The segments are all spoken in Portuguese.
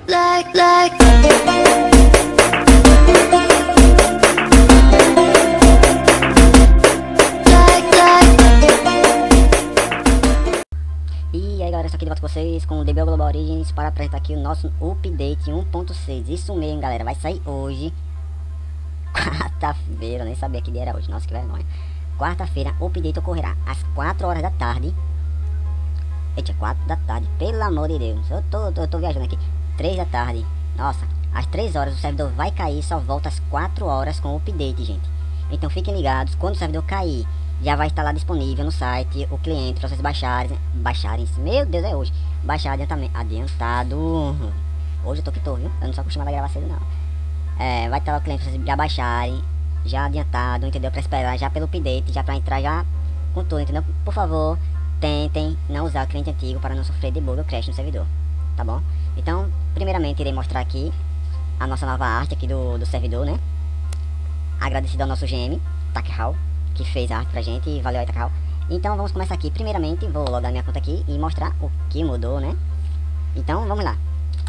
E aí galera, estou aqui de volta com vocês com o DBO Global Origins para apresentar aqui o nosso update 1.6. Isso mesmo galera, vai sair hoje, quarta-feira, nem sabia que dia era hoje, nossa que vergonha. Quarta-feira, o update ocorrerá às 4 horas da tarde. Eita, 4 da tarde, pelo amor de Deus, eu tô viajando aqui. 3 da tarde, nossa, às 3 horas o servidor vai cair, só volta às 4 horas com o update, gente. Então fiquem ligados, quando o servidor cair, já vai estar lá disponível no site, o cliente, para vocês baixarem, meu Deus, é hoje, baixar adiantado, hoje eu tô que tô, viu, eu não sou acostumado a gravar cedo não. Vai estar lá o cliente para vocês já baixarem, já adiantado, entendeu, para esperar já pelo update, já para entrar já com tudo, entendeu, por favor, tentem não usar o cliente antigo para não sofrer de bug ou crash no servidor, tá bom? Então, primeiramente irei mostrar aqui a nossa nova arte aqui do servidor, né, agradecido ao nosso GM, Takahal, que fez a arte pra gente, e valeu aí, Takahal. Então vamos começar aqui, primeiramente vou logar minha conta aqui e mostrar o que mudou, né? Então vamos lá.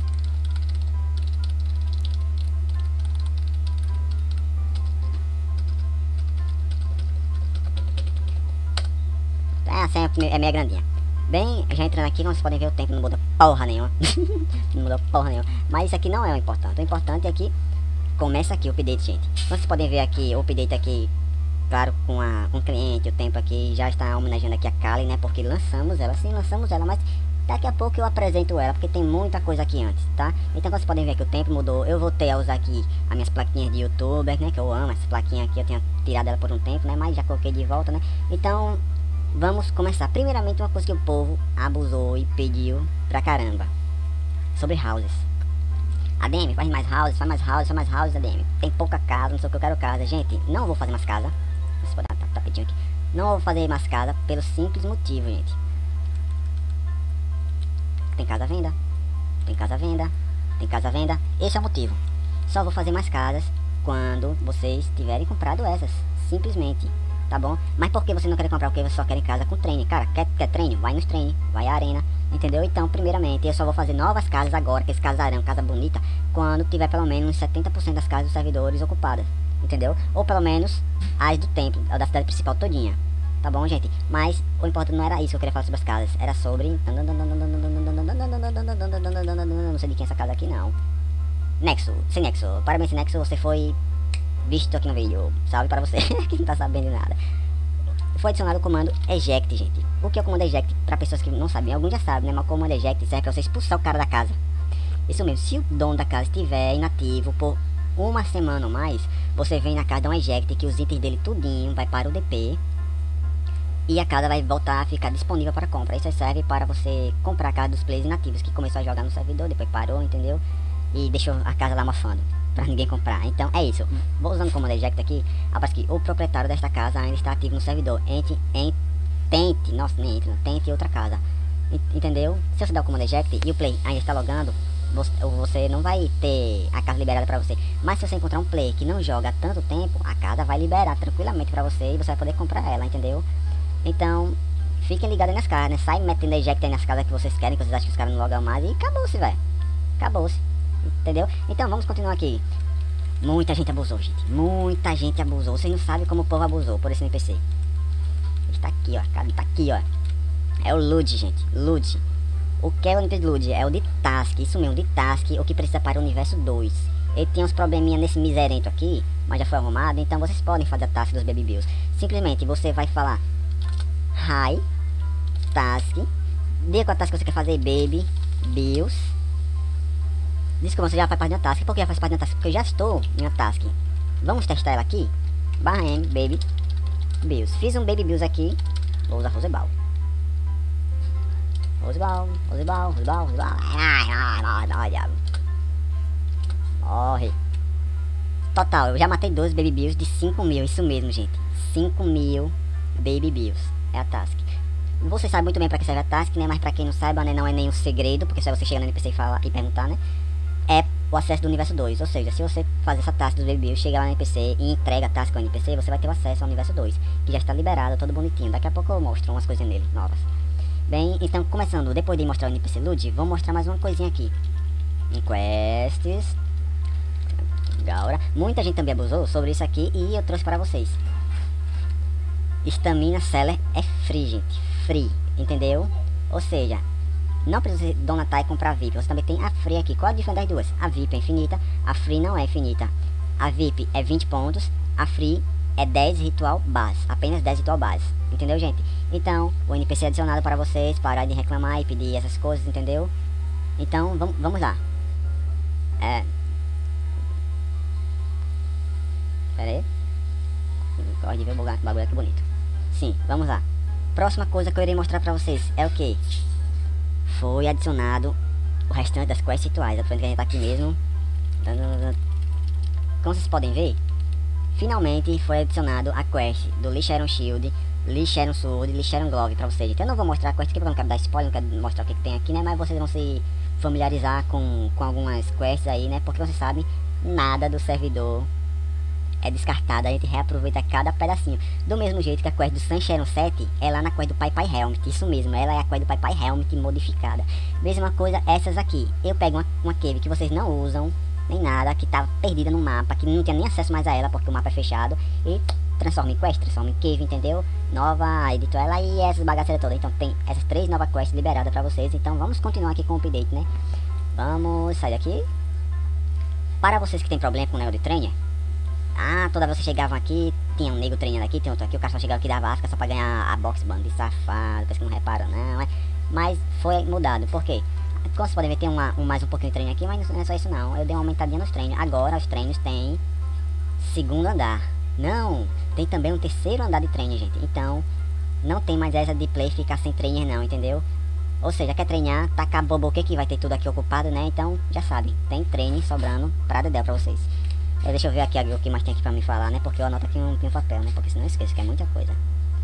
A senha é meio grandinha. Bem, já entrando aqui, como vocês podem ver, o tempo não muda porra nenhuma. Não mudou porra nenhuma. Mas isso aqui não é o importante. O importante é que começa aqui o update, gente. Como vocês podem ver aqui, o update aqui, claro, com o cliente, o tempo aqui, já está homenageando aqui a Kali, né, porque lançamos ela, sim, lançamos ela, mas daqui a pouco eu apresento ela, porque tem muita coisa aqui antes, tá? Então vocês podem ver que o tempo mudou, eu voltei a usar aqui as minhas plaquinhas de youtuber, né, que eu amo, essa plaquinha aqui eu tinha tirado ela por um tempo, né, mas já coloquei de volta, né, então vamos começar. Primeiramente uma coisa que o povo abusou e pediu pra caramba, sobre houses. ADM, faz mais houses, ADM, tem pouca casa, não sei o que eu quero casa, gente, não vou fazer mais casa. Vocês podem dar tapetinho aqui. Não vou fazer mais casa pelo simples motivo, gente. Tem casa à venda. Tem casa à venda. Tem casa à venda. Esse é o motivo. Só vou fazer mais casas quando vocês tiverem comprado essas. Simplesmente. Tá bom? Mas por que você não quer comprar? Porque você só quer casa com treino. Cara, quer treino? Vai nos treinos. Vai à arena. Entendeu? Então, primeiramente, eu só vou fazer novas casas agora. Que esse casarão, casa bonita. Quando tiver pelo menos 70% das casas dos servidores ocupadas. Entendeu? Ou pelo menos as do templo, da cidade principal todinha. Tá bom, gente? Mas o importante não era isso que eu queria falar sobre as casas. Era sobre... Não sei de quem é essa casa aqui, não. Nexo. Sem Nexo. Parabéns, Nexo. Você foi visto aqui no vídeo. Salve para você que não tá sabendo de nada. Foi adicionado o comando eject, gente. O que é o comando eject? Para pessoas que não sabem. Alguns já sabem, né? Mas o comando eject serve para você expulsar o cara da casa. Isso mesmo. Se o dono da casa estiver inativo por uma semana ou mais, você vem na casa, dá um eject, que os itens dele tudinho vai para o DP e a casa vai voltar a ficar disponível para compra. Isso serve para você comprar a casa dos players inativos que começou a jogar no servidor, depois parou, entendeu? E deixou a casa lá mofando para ninguém comprar. Então é isso. Vou usando o comando eject aqui, aparece que o proprietário desta casa ainda está ativo no servidor. Tente, nossa, nem entra, tente outra casa. Entendeu? Se você der o comando eject e o play ainda está logando, você não vai ter a casa liberada pra você. Mas se você encontrar um player que não joga há tanto tempo, a casa vai liberar tranquilamente pra você e você vai poder comprar ela, entendeu? Então, fiquem ligados aí nas casas, né? Sai metendo eject aí nas casas que vocês querem, que vocês acham que os caras não logam mais, e acabou-se, velho. Acabou-se. Entendeu? Então, vamos continuar aqui. Muita gente abusou, gente. Muita gente abusou. Vocês não sabem como o povo abusou por esse NPC. Ele tá aqui, ó. Cara, tá aqui, ó. É o Lud, gente. Lud. O que é o NPC de Lud? É o de Task, isso mesmo, de Task, o que precisa para o universo 2. Ele tem uns probleminha nesse miserento aqui, mas já foi arrumado, então vocês podem fazer a Task dos Baby Bills. Simplesmente você vai falar Hi, Task, diga qual a Task que você quer fazer, Baby Bills. Diz que você já faz parte da Task. Por que já faz parte da Task? Porque eu já estou em uma Task. Vamos testar ela aqui. /m Baby Bills. Fiz um Baby Bills aqui, vou usar Roseball. Roseball. Morre. Total, eu já matei 12 Baby Bills de 5.000, isso mesmo, gente. 5.000 Baby Bills. É a Task. Você sabe muito bem pra que serve a Task, né? Mas pra quem não saiba, né? Não é nenhum segredo, porque só você chega no NPC e falar e perguntar, né? É o acesso do universo 2. Ou seja, se você fazer essa Task dos Baby Bills, chega lá no NPC e entrega a Task ao NPC, você vai ter o acesso ao universo 2, que já está liberado, todo bonitinho. Daqui a pouco eu mostro umas coisinhas nele, novas. Bem, então começando, depois de mostrar o NPC Lud, vou mostrar mais uma coisinha aqui. em quests. Gaura. Muita gente também abusou sobre isso aqui e eu trouxe para vocês. Stamina Seller é free, gente. Free, entendeu? Ou seja, não precisa donatar e comprar VIP. Você também tem a free aqui. Qual a diferença das duas? A VIP é infinita, a free não é infinita. A VIP é 20 pontos, a free é 10 ritual base. Apenas 10 ritual base. Entendeu, gente? Então, o NPC é adicionado para vocês, parar de reclamar e pedir essas coisas, entendeu? Então, vamos lá. Pera aí. Gosto de ver o bagulho aqui bonito. Sim, vamos lá. Próxima coisa que eu irei mostrar pra vocês é o que? Foi adicionado o restante das quests rituais. A gente tá aqui mesmo. Como vocês podem ver, finalmente foi adicionado a quest do Lich Iron Shield, Lich Iron Sword e Lich Iron Glove pra vocês. Então eu não vou mostrar a quest aqui porque eu não quero dar spoiler, não quero mostrar o que tem aqui, né? Mas vocês vão se familiarizar com algumas quests aí, né? Porque vocês sabem, nada do servidor é descartada, a gente reaproveita cada pedacinho. Do mesmo jeito que a quest do Sunshine 7 é lá na quest do Pai Pai Helmet. Isso mesmo, ela é a quest do Pai Pai Helmet modificada. Mesma coisa essas aqui. Eu pego uma cave que vocês não usam, nem nada, que tá perdida no mapa, que não tinha nem acesso mais a ela porque o mapa é fechado, e transforma em quest, transforma em cave, entendeu? Nova, edito ela e essas bagaceiras todas. Então tem essas 3 novas quests liberadas pra vocês. Então vamos continuar aqui com o update, né? Vamos sair daqui. Para vocês que tem problema com o negócio de trainer, toda vez que vocês chegavam aqui, tinha um nego treinando aqui, tem outro aqui, o cara só chegava aqui da Vasca só pra ganhar a box band de safado, pensa que não reparam não, mas foi mudado, por quê? Como vocês podem ver, tem mais um pouquinho de treino aqui, mas não é só isso não, eu dei uma aumentadinha nos treinos, agora os treinos têm segundo andar, não, tem também um terceiro andar de treino, gente, então não tem mais essa de play ficar sem trainer não, entendeu? Ou seja, quer treinar, tacar bobo que vai ter tudo aqui ocupado, né, então já sabem, tem treino sobrando pra dedéu pra vocês. Deixa eu ver aqui o que mais tem aqui pra me falar, né? Porque eu anoto aqui um papel, né? Porque senão eu esqueço, que é muita coisa.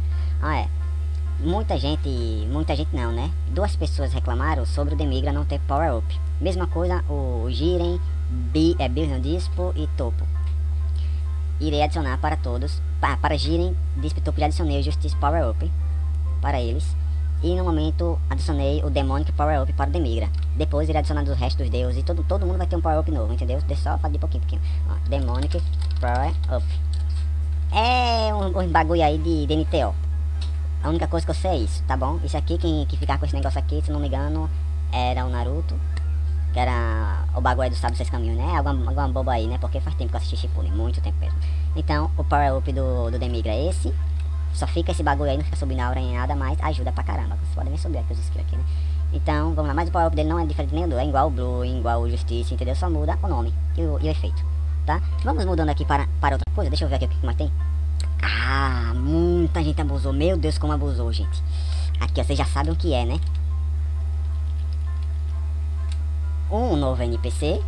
Muita gente não, né? 2 pessoas reclamaram sobre o Demigra não ter power up. Mesma coisa o Jiren, Billion Dispo e Topo. Irei adicionar para todos. Para Jiren, Dispo e Topo já adicionei o Justice Power Up para eles. E no momento adicionei o Demonic Power Up para o Demigra. Depois irei adicionar os restos dos deuses e todo mundo vai ter um Power Up novo, entendeu? Deixa só fazer de pouquinho. Demonic Power Up. É um bagulho aí de NTO. A única coisa que eu sei é isso, tá bom? Isso aqui, quem ficar com esse negócio aqui, se não me engano, era o Naruto. Que era o bagulho do Sábio 6 Caminhos, né? Alguma boba aí, né? Porque faz tempo que eu assisti Shippuden, muito tempo mesmo. Então, o Power Up do Demigra é esse. Só fica esse bagulho aí, não fica subindo a aura em nada, mas ajuda pra caramba. Vocês podem nem subir aqui os skills aqui, né? Então, vamos lá. Mas o power up dele não é diferente nem do, é igual o Blue, igual o Justiça, entendeu? Só muda o nome e o efeito, tá? Vamos mudando aqui para outra coisa. Deixa eu ver aqui o que mais tem. Muita gente abusou. Meu Deus, como abusou, gente. Aqui, ó, vocês já sabem o que é, né? Um novo NPC.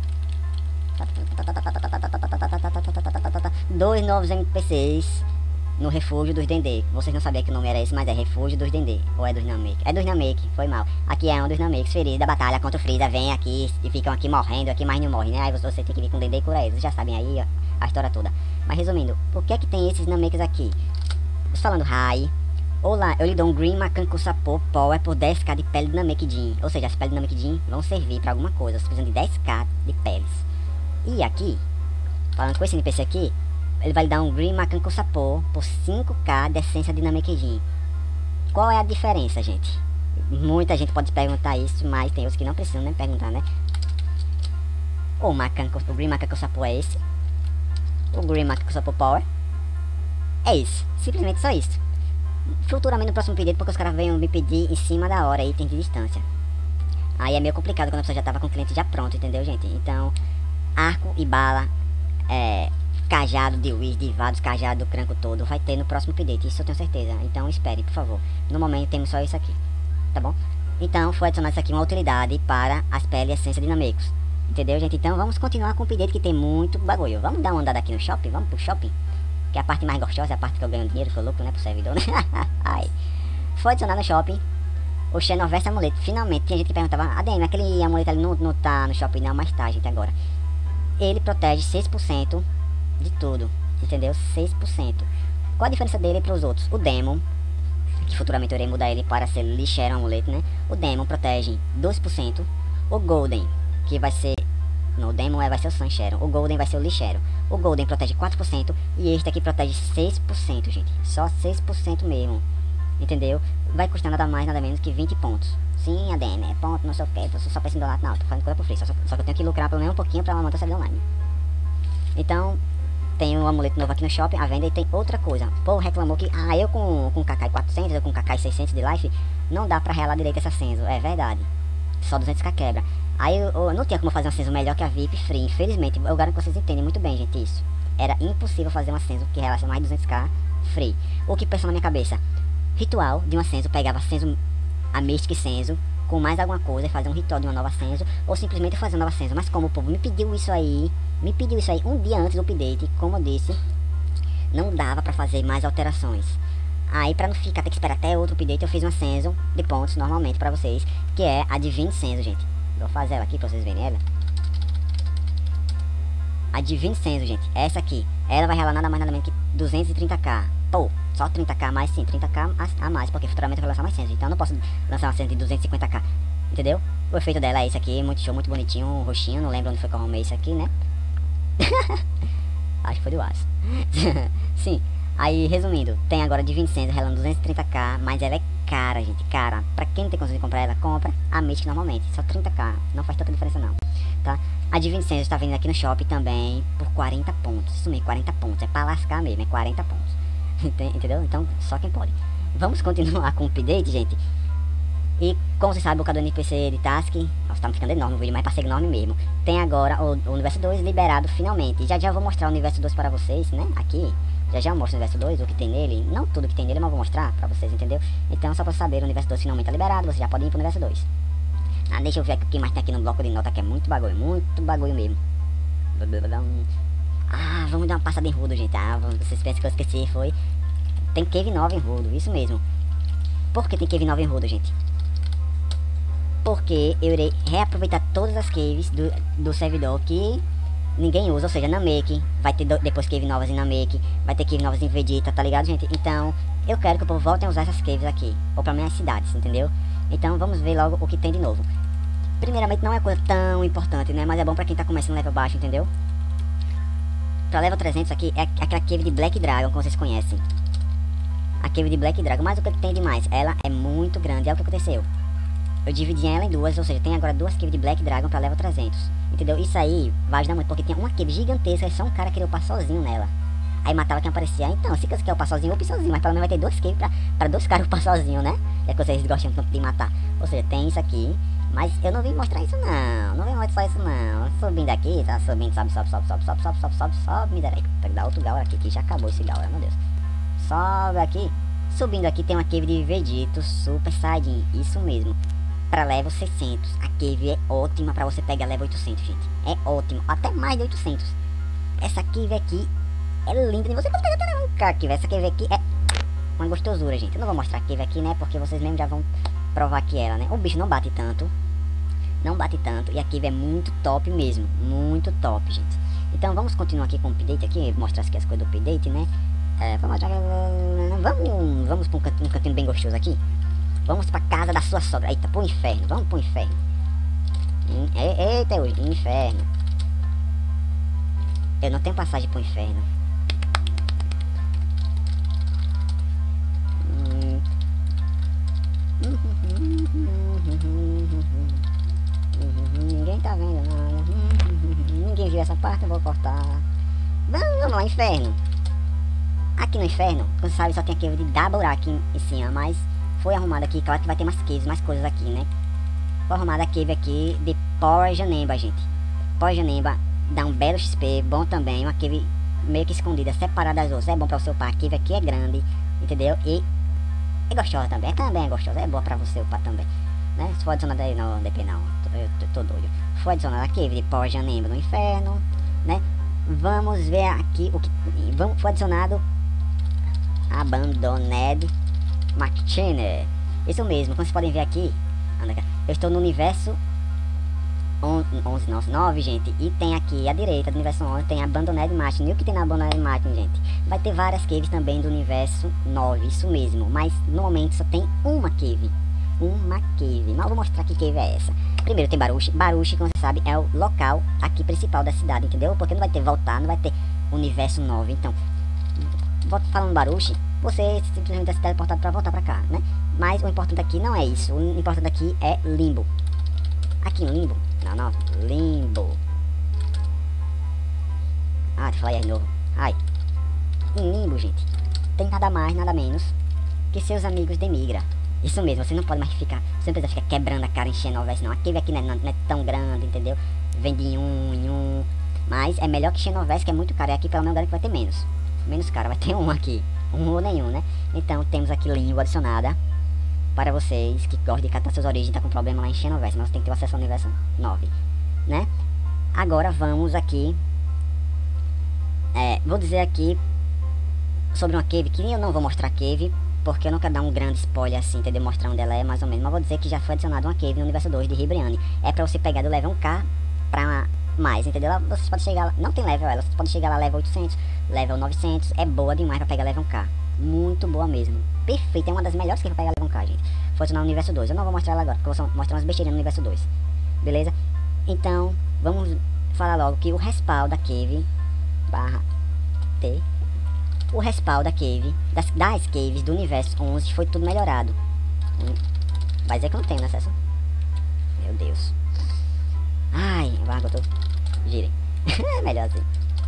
2 novos NPCs no refúgio dos Dendê. Vocês não sabiam que o nome era esse, mas é refúgio dos Dendê. Ou é dos Namek? É dos Namek, foi mal. Aqui é um dos Nameks feridos da batalha contra o Freeza. Vem aqui e ficam aqui morrendo, aqui mas não morre, né? Aí você tem que vir com o Dendê e curar eles. Vocês já sabem aí ó, a história toda. Mas resumindo, por que tem esses Nameks aqui? Falando Rai. Olá, eu lhe dou um Green Macanco Sapo Power por 10k de pele de Namekidim. Ou seja, as peles de Namekidim vão servir pra alguma coisa. Vocês precisam de 10k de peles. E aqui, falando com esse NPC aqui, ele vai lhe dar um Green Macanco Sapo por 5k de essência de Namekidim. Qual é a diferença, gente? Muita gente pode perguntar isso, mas tem outros que não precisam nem perguntar, né? O Green Macanco Sapo é esse. O Green Macanco Sapo Power é esse. Simplesmente só isso. Futuramente no próximo pedido, porque os caras venham me pedir em cima da hora e tem de distância. Aí é meio complicado quando a pessoa já tava com o cliente já pronto, entendeu, gente? Então, arco e bala, cajado de Wiz, de Vados, cajado do cranco todo, vai ter no próximo update, isso eu tenho certeza. Então espere, por favor. No momento temos só isso aqui, tá bom? Então foi adicionado isso aqui uma utilidade para as peles e essência de Namecos. Entendeu, gente? Então vamos continuar com o update que tem muito bagulho. Vamos dar uma andada aqui no shopping, vamos pro shopping. Que é a parte mais gostosa, é a parte que eu ganho dinheiro, que eu louco, né, pro servidor, né? Ai. Foi adicionado no shopping o Xenoverse Amuleto. Finalmente, tinha gente que perguntava, ADM, aquele amuleto ali não tá no shopping não, mas tá, gente, agora. Ele protege 6% de tudo, entendeu? 6%. Qual a diferença dele para os outros? O Demon, que futuramente eu irei mudar ele para ser Lich Iron Amuleto, né? O Demon protege 2%. O Golden, que vai ser... No Demon vai ser o Sunshine. O Golden vai ser o Lixero. O Golden protege 4% e este aqui protege 6%, gente. Só 6% mesmo. Entendeu? Vai custar nada mais, nada menos que 20 pontos. Sim, ADM, é ponto, não sei o que. Você só pensa em dólar. Não, tô fazendo coisa por free. Só que eu tenho que lucrar pelo menos um pouquinho pra manter a série online. Então, tem um amuleto novo aqui no shopping, à venda, e tem outra coisa. O povo reclamou que, eu com Kakai 400, eu com Kakai 600 de life, não dá pra relar direito essa Senzo. É verdade. Só 200k quebra. Aí eu não tinha como fazer uma Senzo melhor que a VIP Free, infelizmente. Eu garanto que vocês entendem muito bem, gente, isso. Era impossível fazer uma Senzo que relaxa mais de 200k Free. O que pensou na minha cabeça? Ritual de uma Senzo, pegava a Senzo, a Mystic Senzo, com mais alguma coisa, e fazer um ritual de uma nova Senzo, ou simplesmente fazer uma nova Senzo. Mas como o povo me pediu isso aí um dia antes do update, como eu disse, não dava pra fazer mais alterações. Aí, pra não ficar, ter que esperar até outro update, eu fiz uma Senzo de pontos, normalmente, pra vocês, que é a Divine Senzo, gente. Vou fazer ela aqui pra vocês verem ela. A Divine Senzo, gente, essa aqui, ela vai relar nada mais nada menos que 230k. Pô, só 30k a mais, sim, 30k a mais, porque futuramente eu vou lançar mais Senzo, então eu não posso lançar uma Senzo de 250k, entendeu? O efeito dela é esse aqui, muito show, muito bonitinho, um roxinho, não lembro onde foi que eu arrumei isso aqui, né? Acho que foi do aço. Sim, aí resumindo, tem agora de 20 centos, relando 230k, mas ela é cara, gente, cara. Pra quem não tem condição de comprar ela, compra a Mystic normalmente, só 30k, não faz tanta diferença não, tá? A de 20 centos tá vindo aqui no shopping também por 40 pontos, isso mesmo, 40 pontos, é pra lascar mesmo, é 40 pontos. Entendeu? Então, só quem pode. Vamos continuar com o update, gente. E como vocês sabem, o bocador NPC de Task, nossa, tá me ficando enorme o vídeo, mas pra ser enorme mesmo. Tem agora o Universo 2 liberado finalmente. Já já vou mostrar o Universo 2 para vocês, né? Aqui, já já eu mostro o Universo 2, o que tem nele. Não tudo que tem nele, mas vou mostrar pra vocês, entendeu? Então, só pra saber, o Universo 2 finalmente tá liberado, você já pode ir pro Universo 2. Deixa eu ver o que mais tem aqui no bloco de nota, que é muito bagulho mesmo. Vamos dar uma passada em Rudo, gente. Vocês pensam que eu esqueci, foi... Tem Cave 9 em Rudo, isso mesmo. Por que tem Cave 9 em Rudo, gente? Porque eu irei reaproveitar todas as caves do servidor que ninguém usa, ou seja, Namek. Vai ter depois cave novas em Namek, vai ter cave novas em Vegeta, tá ligado, gente? Então, eu quero que o povo volte a usar essas caves aqui, ou pra minhas cidades, entendeu? Então, vamos ver logo o que tem de novo. Primeiramente, não é coisa tão importante, né? Mas é bom pra quem tá começando level baixo, entendeu? Pra level 300 aqui, é aquela cave de Black Dragon, como vocês conhecem. A cave de Black Dragon, mas o que tem de mais? Ela é muito grande, é o que aconteceu. Eu dividi ela em duas, ou seja, tem agora duas caves de Black Dragon pra level 300. Entendeu? Isso aí vai ajudar muito, porque tem uma cave gigantesca e só um cara queria upar sozinho nela. Aí matava quem aparecia. Então, se você quer upar sozinho, upe sozinho, mas pelo menos vai ter duas caves pra dois caras upar sozinho, né? É que vocês gostam tanto de matar. Ou seja, tem isso aqui, mas eu não vim mostrar isso não. Não vim mostrar isso não. Subindo aqui, tá subindo, sobe, me darei. Tem que dar outro Gaura aqui, que já acabou esse Gaura, meu Deus. Sobe aqui. Subindo aqui tem uma cave de Vegito Super Saiyajin, isso mesmo. Pra level 600, a cave é ótima pra você pegar level 800, gente. É ótimo, até mais de 800. Essa cave aqui é linda, e você pode pegar até level aqui. Essa cave aqui é uma gostosura, gente. Eu não vou mostrar a cave aqui, né, porque vocês mesmo já vão provar que ela, né. O bicho não bate tanto, e a cave é muito top mesmo, muito top, gente. Então vamos continuar aqui com o update aqui, mostrar aqui as coisas do update, né. Vamos pra um cantinho bem gostoso aqui. Vamos pra casa da sua sogra. Eita, pro inferno, vamos pro inferno. Eita, inferno. Eu não tenho passagem pro inferno. Ninguém tá vendo nada. Ninguém viu essa parte, eu vou cortar. Vamos lá, inferno. Aqui no inferno, como você sabe, só tem a cave de Dabura aqui em cima, mas foi arrumada aqui, claro que vai ter mais caves, mais coisas aqui, né? Foi arrumada a cave aqui de Power Janemba, gente. Power Janemba dá um belo XP, bom também, uma cave meio que escondida, separada das outras, é bom pra você upar. A cave aqui é grande, entendeu? E é gostosa também é gostosa, é boa pra você upar também, né? Se for adicionada aí no DP não, eu tô doido. Foi adicionada a cave de Power Janemba no inferno, né? Vamos ver aqui o que... Foi adicionado Abandoned Machine. Isso mesmo, como vocês podem ver aqui, eu estou no universo 9, gente. E tem aqui à direita do universo 11, tem Abandoned Machine. E o que tem na Abandoned Machine, gente? Vai ter várias caves também do universo 9, isso mesmo. Mas no momento só tem uma cave. uma cave. Mas eu vou mostrar que cave é essa. Primeiro tem Baruch. Baruch, como você sabe, é o local aqui principal da cidade, entendeu? Porque não vai ter voltar, não vai ter universo 9. Então, falando Baruch, você simplesmente vai ser teleportado pra voltar pra cá, né? Mas o importante aqui não é isso. O importante aqui é Limbo. Aqui em Limbo. Não, Limbo. Ah, deixa eu falar aí de novo. Ai. Em Limbo, gente, tem nada mais, nada menos que seus amigos de Migra. Isso mesmo, você não pode mais ficar, você não precisa ficar quebrando a cara em Xenoverse não. A cave aqui não é tão grande, entendeu? Vem de um em um. Mas é melhor que Xenoverse, que é muito caro. E aqui pelo menos que vai ter menos. Menos caro, vai ter um aqui. Um ou nenhum, né? Então temos aqui Limbo adicionada. Para vocês que gostam de catar suas origens, tá com problema lá em Xenoverse, mas você tem que ter acesso ao universo 9, né? Agora vamos aqui. Vou dizer aqui sobre uma cave, que eu não vou mostrar a cave, porque eu não quero dar um grande spoiler assim, entendeu? Mostrar onde ela é, mais ou menos. Mas vou dizer que já foi adicionada uma cave no universo 2 de Ribriane. É pra você pegar do level 1k pra mais, entendeu? Você pode chegar lá, não tem level ela, você pode chegar lá level 800, level 900. É boa demais pra pegar level 1k. Muito boa mesmo. Perfeita, é uma das melhores que pra pegar level 1k, gente. Foi adicionar no universo 2. Eu não vou mostrar ela agora, porque eu vou mostrar umas besteiras no universo 2. Beleza? Então, vamos falar logo que o respawn da cave /T, o respawn da cave, das caves do universo 11 foi tudo melhorado. Vai dizer que eu não tenho acesso. Meu Deus. Ai, vai, eu tô... Girem. É melhor assim.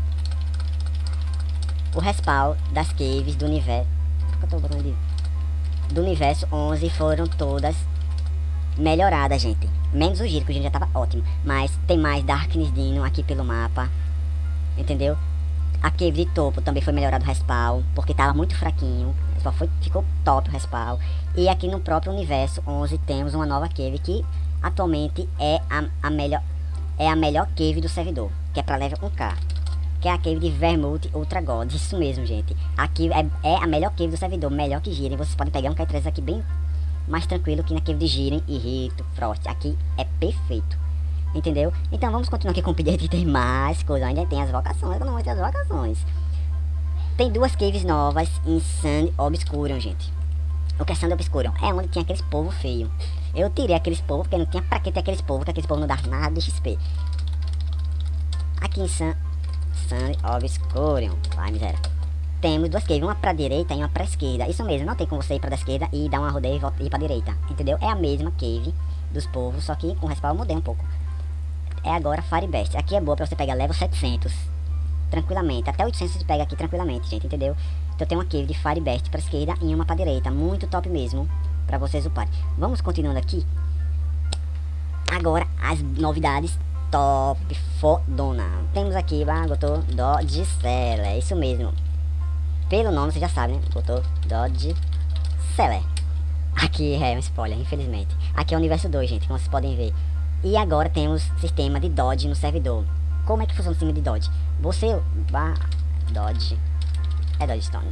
O respawn das caves do universo... Por que eu tô botando de... do universo 11 foram todas melhoradas, gente. Menos o giro, que o giro já tava ótimo. Mas tem mais Darkness Dino aqui pelo mapa. Entendeu? A cave de topo também foi melhorado o respawn, porque tava muito fraquinho. Só ficou top o respawn. E aqui no próprio universo 11 temos uma nova cave que atualmente é a melhor cave do servidor, que é pra level 1k. Que é a cave de Vermouth Ultra God. Isso mesmo, gente. Aqui é a melhor cave do servidor, melhor que Jiren. Vocês podem pegar um K3 aqui bem mais tranquilo que na cave de Jiren e Rito, Frost. Aqui é perfeito. Entendeu? Então vamos continuar aqui com o update. Tem mais coisa. Ainda tem as vocações. Eu não vou ter as vocações. Tem duas caves novas em Sand Obscurion, gente. O que é Sand Obscurion? É onde tinha aqueles povos feios. Eu tirei aqueles povos porque não tinha pra que ter aqueles povos, que aqueles povos não dá nada de XP. Aqui em Sand Obscurion, vai miséria, temos duas caves, uma pra direita e uma pra esquerda. Isso mesmo, não tem como você ir pra esquerda e dar uma rodeia e ir pra direita, entendeu? É a mesma cave dos povos, só que com respawn eu mudei um pouco. É agora Firebest. Aqui é boa pra você pegar level 700 tranquilamente, até 800 você pega aqui tranquilamente, gente, entendeu? Então tem uma cave de Firebest pra esquerda e uma pra direita, muito top mesmo pra vocês uparem. Vamos continuando aqui. Agora as novidades top fodona. Temos aqui Botou Dodge Seller, é isso mesmo. Pelo nome você já sabe, né? Botou Dodge Seller. Aqui é um spoiler, infelizmente. Aqui é o universo 2, gente, como vocês podem ver. E agora temos sistema de Dodge no servidor. Como é que funciona o sistema de Dodge? Você Dodge. É Dodge Stone.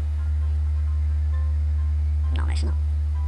Não, não é isso não.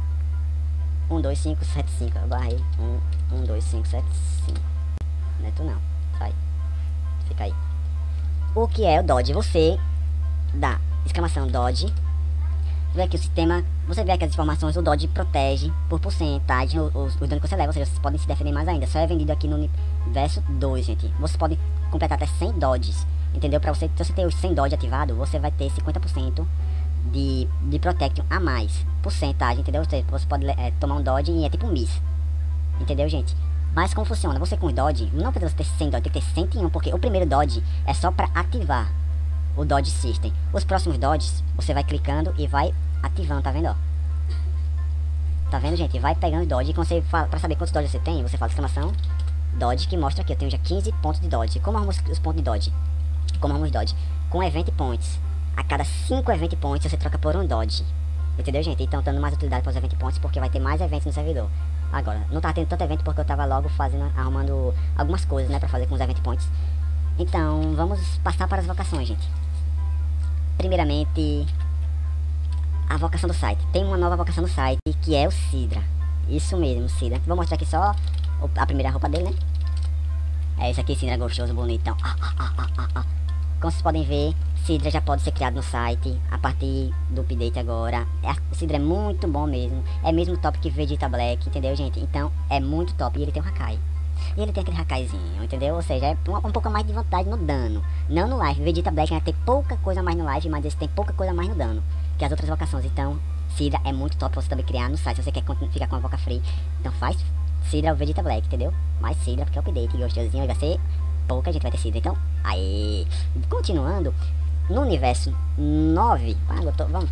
12575. Eu barrei. 12575. Não é tu não. Sai. Fica aí. O que é o Dodge? Você dá exclamação Dodge. Vê aqui o sistema. Você vê aqui as informações. O Dodge protege por porcentagem os danos que você leva. Ou seja, vocês podem se defender mais ainda. Só é vendido aqui no universo 2, gente. Você pode completar até 100 Dodges. Entendeu? Pra você, se você ter os 100 Dodge ativado, você vai ter 50% de protection a mais. Porcentagem, entendeu? Você pode tomar um Dodge e é tipo um miss. Entendeu, gente? Mas como funciona? Você com o Dodge, não precisa ter 100 Dodge, tem que ter 101, porque o primeiro Dodge é só pra ativar o Dodge System. Os próximos Dodges, você vai clicando e vai ativando, tá vendo, ó? Tá vendo, gente? Vai pegando Dodge e quando você fala, pra saber quantos Dodge você tem, você fala exclamação Dodge, que mostra aqui, eu tenho já 15 pontos de Dodge. Como arrumamos os pontos de Dodge? Como arrumamos Dodge? Com Event Points. A cada 5 Event Points você troca por um Dodge. Entendeu, gente? Então dando mais utilidade para os Event Points, porque vai ter mais eventos no servidor. Agora, não tava tendo tanto evento porque eu tava logo arrumando algumas coisas, né, pra fazer com os Event Points. Então, vamos passar para as vocações, gente. Primeiramente, a vocação do site. Tem uma nova vocação no site, que é o Sidra. Isso mesmo, Sidra. Vou mostrar aqui só a primeira roupa dele, né? É esse aqui, Sidra gostoso, bonitão. Como vocês podem ver, Sidra já pode ser criado no site a partir do update agora. Sidra é muito bom mesmo. É mesmo top que Vegeta Black, entendeu, gente? Então é muito top. E ele tem um Hakai. E ele tem aquele Hakaizinho, entendeu? Ou seja, é um pouco mais de vantagem no dano. Não no life. Vegeta Black vai ter pouca coisa mais no life, mas esse tem pouca coisa mais no dano que as outras vocações. Então, Sidra é muito top pra você também criar no site. Se você quer ficar com a voca free, então faz Sidra ou Vegeta Black, entendeu? Mais Sidra, porque é o update gostosinho, vai ser pouca gente vai ter Sidra. Então, aí, continuando, no universo 9, vamos,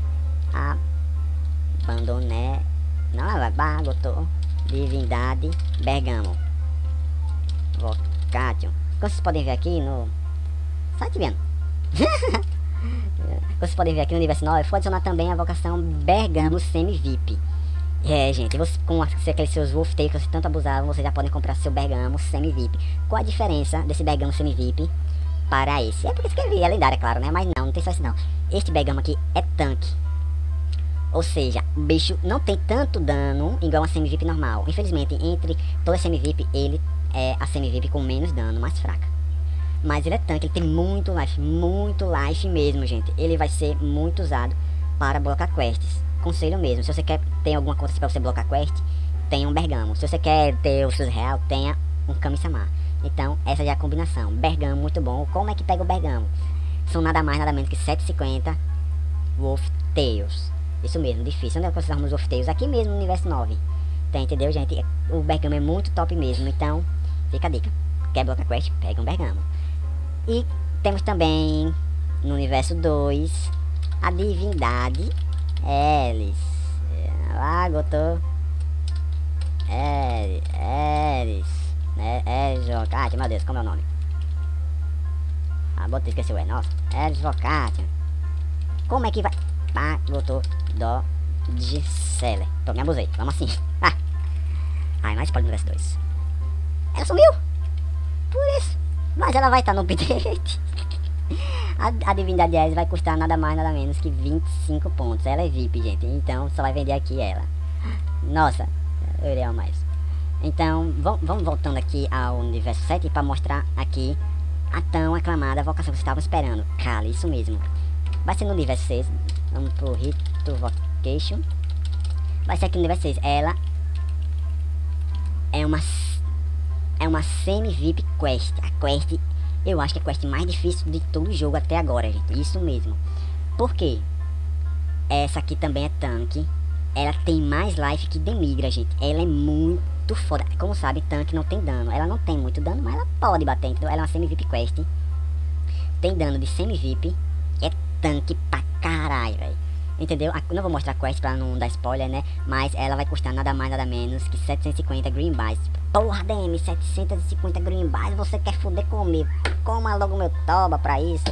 abandoné, não, Bagotou, Divindade, Bergamo, Vocatio. Como vocês podem ver aqui no site vendo. Vocês podem ver aqui no universo 9, foi adicionar também a vocação Bergamo Semi-VIP. Gente, com aqueles seus Wolf Tail que vocês tanto abusavam, vocês já podem comprar seu Bergamo Semi-VIP. Qual a diferença desse Bergamo Semi-VIP para esse? É porque escrevi, é lendário, é claro, né? Mas não tem só isso não. Este Bergamo aqui é tanque. Ou seja, o bicho não tem tanto dano igual a Semi-VIP normal. Infelizmente, entre toda a Semi-VIP, ele é a Semi-VIP com menos dano, mais fraca. Mas ele é tanque, ele tem muito life mesmo, gente. Ele vai ser muito usado para blocar quests. Conselho mesmo, se você quer ter alguma coisa para você blocar quest, tenha um Bergamo. Se você quer ter o surreal, tenha um Kami-sama. Então, essa já é a combinação. Bergamo, muito bom. Como é que pega o Bergamo? São nada mais, nada menos que 750 Wolf Tails. Isso mesmo, difícil. Onde é que vocês arrumam os Wolf Tails? Aqui mesmo no universo 9. Tá, entendeu, gente? O Bergamo é muito top mesmo. Então, fica a dica. Quer blocar quest? Pega um Bergamo. E temos também, no universo 2, a Divindade Elis. Bagotou. Elis. Elis Vocatio, meu Deus, como é o nome? Botei, esqueci o E, nossa. Elis Vocatio. Como é que vai? Bagotou do Gisele. Pronto, me abusei, vamos assim. Ai, mais pode no universo 2. Ela sumiu. Por isso. Mas ela vai estar no update. A Divindade Elis vai custar nada mais, nada menos que 25 pontos. Ela é VIP, gente. Então, só vai vender aqui ela. Nossa, eu iria mais. Então, vamos voltando aqui ao universo 7 para mostrar aqui a tão aclamada vocação que vocês estavam esperando. Kali, isso mesmo. Vai ser no universo 6. Vamos pro Rito Vocation. Vai ser aqui no universo 6. Ela é uma semi-VIP quest. A quest, eu acho que é a quest mais difícil de todo o jogo até agora, gente. Isso mesmo. Por quê? Essa aqui também é tanque. Ela tem mais life que Demigra, gente. Ela é muito foda. Como sabe, tanque não tem dano. Ela não tem muito dano, mas ela pode bater, entendeu? Ela é uma semi-VIP quest. Tem dano de semi-VIP. É tanque pra caralho, velho. Entendeu? Não vou mostrar a quest pra não dar spoiler, né? Mas ela vai custar nada mais, nada menos que 750 Green Buys. Porra, DM, 750 Green Buys, você quer foder comigo? Coma logo meu toba pra isso.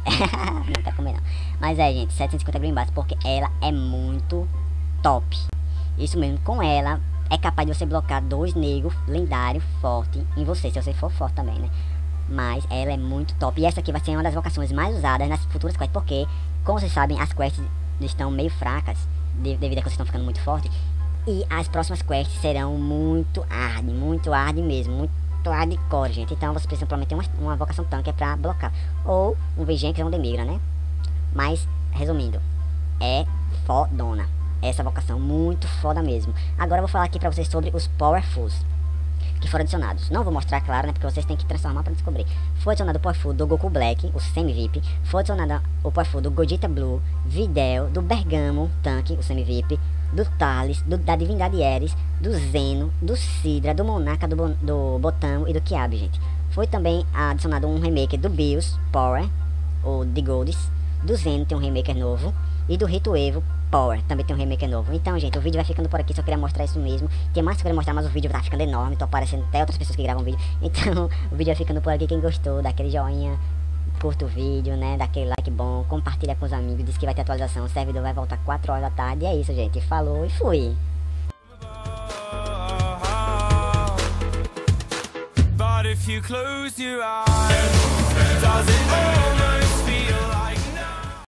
Não quer comer não. Mas gente, 750 Green Buys, porque ela é muito top. Isso mesmo, com ela é capaz de você blocar 2 negros lendários forte em você, se você for forte também, né? Mas ela é muito top. E essa aqui vai ser uma das vocações mais usadas nas futuras quests, porque, como vocês sabem, as quests estão meio fracas, devido a que vocês estão ficando muito fortes. E as próximas quests serão muito hard mesmo, muito hardcore, gente. Então vocês precisam provavelmente ter uma vocação tanque pra blocar. Ou um Vegenx ou um Demigra, né? Mas, resumindo, é fodona. Essa vocação, muito foda mesmo. Agora eu vou falar aqui pra vocês sobre os Powerfuls que foram adicionados. Não vou mostrar, claro, né? Porque vocês têm que transformar pra descobrir. Foi adicionado o Powerful do Goku Black, o Semi-VIP. Foi adicionado o Powerful do Gogeta Blue, Videl, do Bergamo Tanque, o Semi-VIP, do Thales, da Divindade Eris, do Zeno, do Sidra, do Monarca, do Botão e do Kiabi, gente. Foi também adicionado um remake do Bios Power, ou de Golds. Do Zeno tem um remake novo. E do Rito Evo Power também tem um remake novo. Então, gente, o vídeo vai ficando por aqui. Só queria mostrar isso mesmo. Tem mais que eu queria mostrar, mas o vídeo tá ficando enorme. Tô aparecendo até outras pessoas que gravam vídeo. Então, o vídeo vai ficando por aqui. Quem gostou, dá aquele joinha, curta o vídeo, né? Dá aquele like bom, compartilha com os amigos. Diz que vai ter atualização. O servidor vai voltar 4 horas da tarde. E é isso, gente. Falou e fui. But if you close your eyes, does it